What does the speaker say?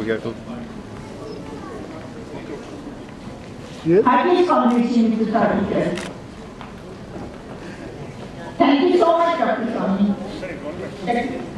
गया तो Happiest combination to start here. Thank you so much, Dr. Swami.